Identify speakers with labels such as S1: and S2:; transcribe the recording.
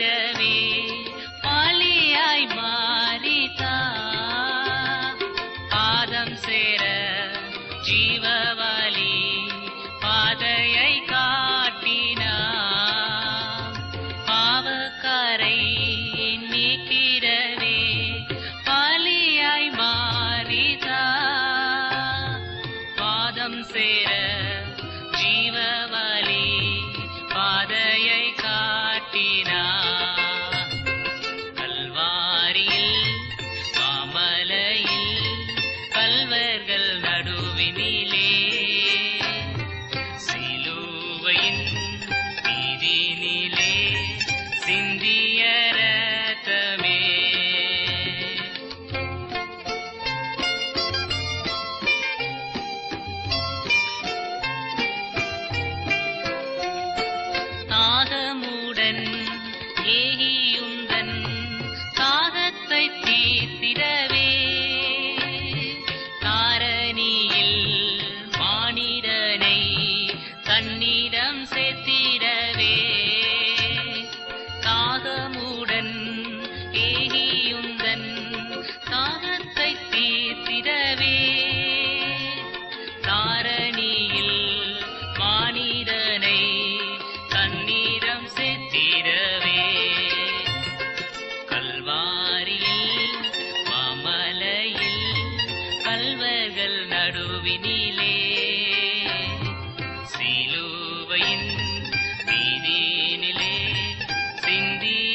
S1: நீக்கிடவே பாலியாய் மாறிதா பாதம் சேர ஜீவவழி பாதையை காட்டினா பாவக்காரை நீக்கிடவே பாலியாய் மாறிதா பாதம் சேர ஜீவவழி பாதையை காட்டினா கல்வாரியில் மாமலையில் கல்வர்கள் நடுவினிலே சிலுவையின் மீதினிலே சிந்திய இரத்தமே தாகமுடன் ஏகியுந்தன் தாகத்தை தீர்த்திடவே தாரணியில் மானிடனை தன்னிடம் சேர்த்திடவே தாகமுடன் ஏகியுந்தன் தாகத்தை தீர்த்திடவே தாரணியில் மானிடனை தன்னிடம் சேர்த்திடவே கல்வாரியில் மாமலையில் கல்வர்கள் நடுவினிலே சிலுவையின் மீதினிலே சிந்திய